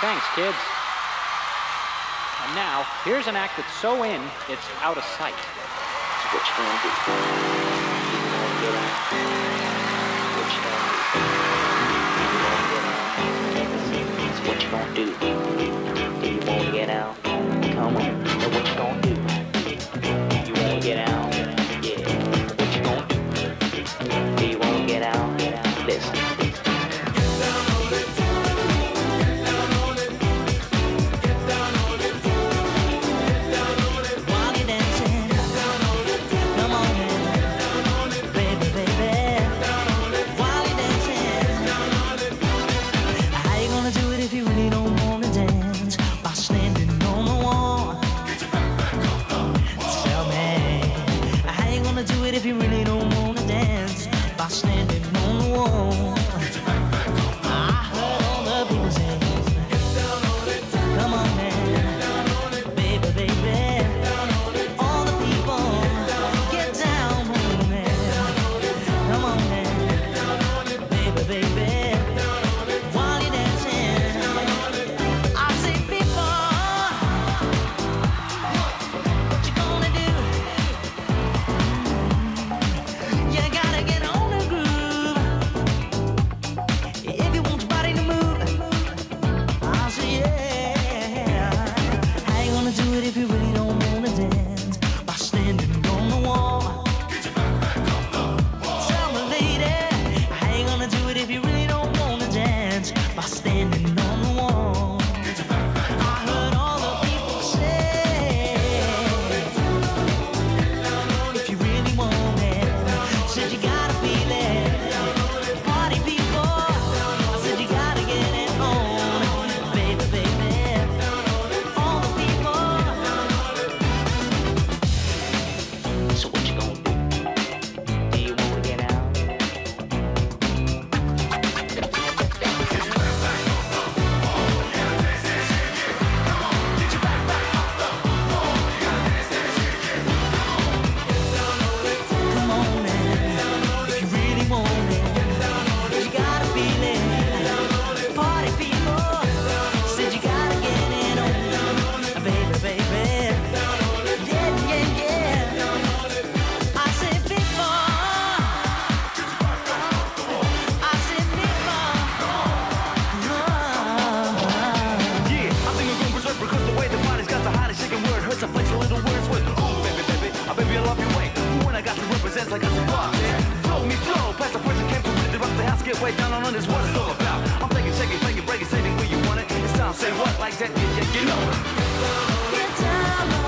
Thanks, kids. And now, here's an act that's so in, it's out of sight. So what you gonna do? You wanna get out? What you gonna do? So what you gonna do? Do you wanna get out? Come on. So what you gonna do? You wanna get out? Yeah. What you gonna do? Do you wanna get out? Listen. If you really don't wanna dance by standing on the wall, I heard all the people say, come on man, baby, baby. All the people get down on it, man. Come on man, baby, baby. While you're dancing, I say people, what you gonna do? You gotta get on the groove if you want your body to move. I say yeah. How you gonna do it if you really don't wanna dance by standing on the wall? Tell me, lady, how you gonna do it if you really don't wanna dance by standing on the wall? I heard all the people say, if you really want it, said you gotta feel it. Party people, I said you gotta get it on, baby, baby. All the people. So what you gonna do? Do you wanna get out? Come on man, if you really want it, you gotta feel it. Party people, said you gotta get it on, baby, baby. Yeah, yeah, yeah. I said people, I said people. Yeah, I think I'm going berserk because the way the body's got the hottest shaking word hurts. I place a little words with, ooh, baby, baby, oh, baby, I love your way. Ooh, when I got to represent like I said, boss, yeah. Flow me, flow, past the person came to really rock the house, get way down on this, what it's all about. I'm thinking, shaking, breaking, breaking, saving where you want it. It's time, say what, like that, yeah, you know it. Get down.